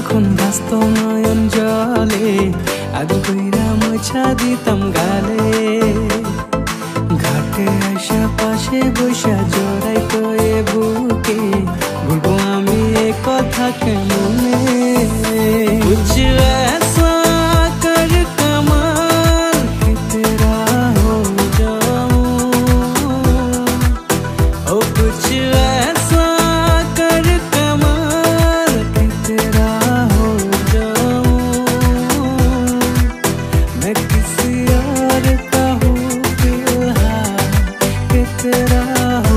যখন ব্যস্ত নয়ন জলে আদর কইরা মোছা দিতাম গালে ঘাটে আইসা পাশে বৈশা জড়াইতো এ বুকে বলবো আমি এ কথা কেমনে कुछ ऐसा कर कमाल कि तेरा हो जाऊं ओ कुछ ऐसा कर कमाल कि तेरा हो जाऊं मैं किसी और का हूँ फिलहाल कि तेरा हो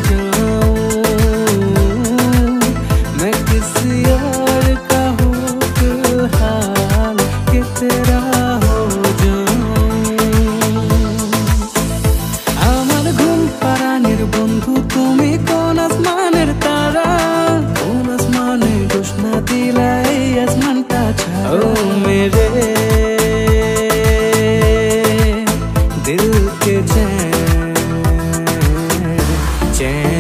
जाऊं मैं किसी और का हूँ फिलहाल कि तेरा हो जाऊं আমার ঘুম পাড়ানির বন্ধু তুমি কোন আসমানের তারা কোন আসমানে দোষ না দিলা এই আসমানটা ছাড়া ও মেরে दिल के चैन